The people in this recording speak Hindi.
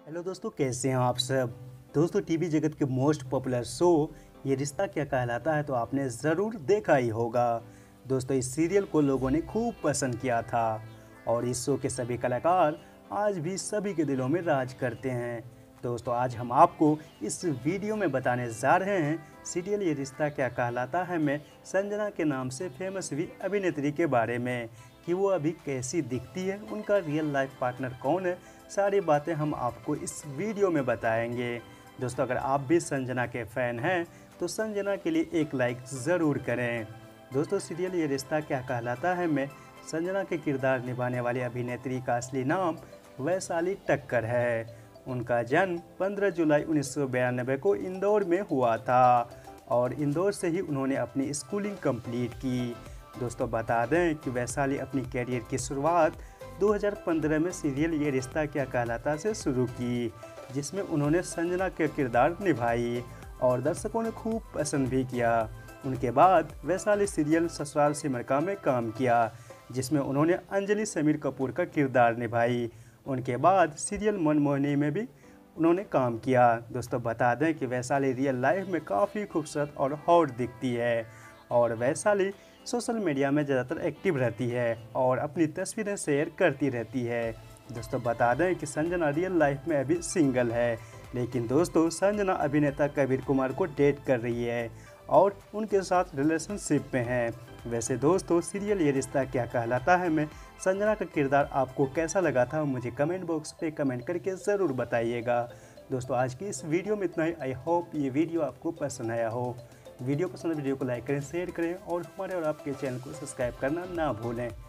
हेलो दोस्तों, कैसे हैं आप सब। दोस्तों, टीवी जगत के मोस्ट पॉपुलर शो ये रिश्ता क्या कहलाता है तो आपने ज़रूर देखा ही होगा। दोस्तों, इस सीरियल को लोगों ने खूब पसंद किया था और इस शो के सभी कलाकार आज भी सभी के दिलों में राज करते हैं। दोस्तों, आज हम आपको इस वीडियो में बताने जा रहे हैं सीरियल ये रिश्ता क्या कहलाता है में संजना के नाम से फेमस हुई अभिनेत्री के बारे में कि वो अभी कैसी दिखती है, उनका रियल लाइफ पार्टनर कौन है। सारी बातें हम आपको इस वीडियो में बताएंगे। दोस्तों, अगर आप भी संजना के फ़ैन हैं तो संजना के लिए एक लाइक ज़रूर करें। दोस्तों, सीरियल ये रिश्ता क्या कहलाता है में संजना के किरदार निभाने वाली अभिनेत्री का असली नाम वैशाली ठक्कर है। उनका जन्म 15 जुलाई 1992 को इंदौर में हुआ था और इंदौर से ही उन्होंने अपनी स्कूलिंग कंप्लीट की। दोस्तों, बता दें कि वैशाली अपनी कैरियर की शुरुआत 2015 में सीरियल ये रिश्ता क्या कहलाता से शुरू की, जिसमें उन्होंने संजना के किरदार निभाई और दर्शकों ने खूब पसंद भी किया। उनके बाद वैशाली सीरियल ससुराल सिमर का में काम किया, जिसमें उन्होंने अंजलि समीर कपूर का किरदार निभाई। उनके बाद सीरियल मनमोहिनी में भी उन्होंने काम किया। दोस्तों, बता दें कि वैशाली रियल लाइफ में काफ़ी खूबसूरत और हॉट दिखती है और वैशाली सोशल मीडिया में ज़्यादातर एक्टिव रहती है और अपनी तस्वीरें शेयर करती रहती है। दोस्तों, बता दें कि संजना रियल लाइफ में अभी सिंगल है, लेकिन दोस्तों संजना अभिनेता कबीर कुमार को डेट कर रही है और उनके साथ रिलेशनशिप में है। वैसे दोस्तों, सीरियल ये रिश्ता क्या कहलाता है में संजना का किरदार आपको कैसा लगा था, मुझे कमेंट बॉक्स पे कमेंट करके ज़रूर बताइएगा। दोस्तों, आज की इस वीडियो में इतना ही। आई होप ये वीडियो आपको पसंद आया हो। वीडियो पसंद है वीडियो को लाइक करें, शेयर करें और हमारे और आपके चैनल को सब्सक्राइब करना ना भूलें।